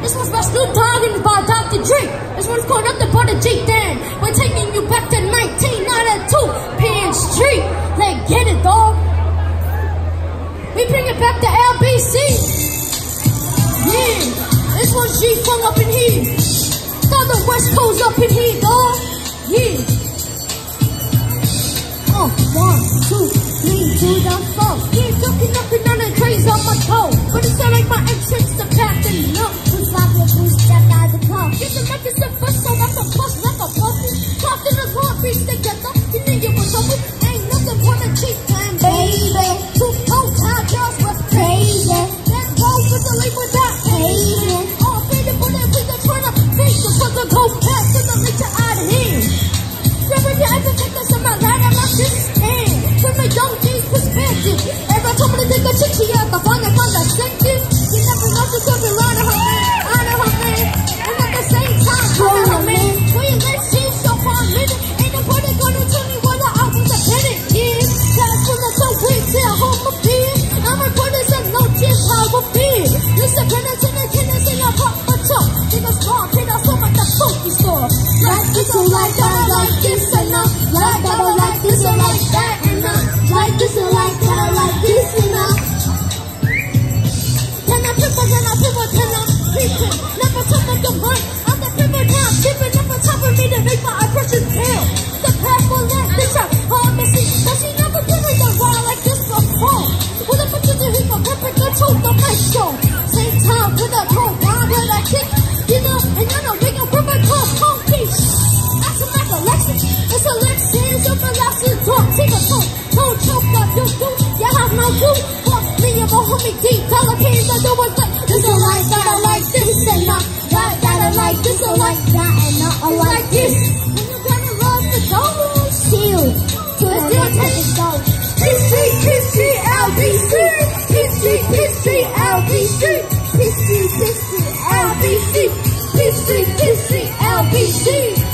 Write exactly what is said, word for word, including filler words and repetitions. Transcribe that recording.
This one's by Snoop, dogg, and by Doctor Dre. This one's called Nothing But a G thang. We're taking you back to nineteen ninety-two, Penn Street. Let's get it, dog. We bring it back to L B C. Yeah, this one's G-Funk up in here. Southern West Coast up in here, dog. Yeah. Oh, one, two, three, to the four. Yeah, ducking, ducking on the craze on my toe. But it sound like my entrance to packing up. Who's like your boost that out the car? Get the records to first, so that's a bus, like a puppy. Talked in the car, beats together. You knew you was over. Ain't nothing but a cheap thang, baby. Two cold high girls was crazy. That goes with the label that hating. All faded, but then we can turn up. Face the fuck the cold pack, so don't let you out of here. Never you ever take us in my life, I'm not this stand. From my young G's perspective. Every time I take a chick, she out the fun and fun that sensitive. You never know the something out of her man, out of her man. And at the same time, out of her man. When you let shit so far a minute, ain't nobody gonna tell me whether I was a penny. Yeah, gotta pull us so weak till home of fear. I'm reporting some no tears, how I feel. Listen, penance in the tennis in a pop a chop. Take a straw, pin us home at the funky store. Like this or like that, like this and not. Like that or like this or like that and not. Like this or like that or like this and not. Can I pivot, can I pivot, can I pivot? Never tell me to run. I'm the pivot now, pivot never top of me to make my impression tell. The path will let bitch up, hard to see. But she never give me the ride like this before. With a picture to hit the perfect control, the mic show. Same time with a whole rhyme with a kick. You know, and you know, they can rip it off, funky. That's a recollection. It's a lection, it's a philosophy talk. Take a talk, don't choke up, you do. You have no clue. Fuck me, I'm a homie deep. Tell a kid that do it like this or like that, or like this and not. Like that, or like this, or like that, and not or like this. When you gotta love the dog, still. To the deal, take it go. History, history, L B C. History, history, L B C. History, history, L B C. History, history, L B C.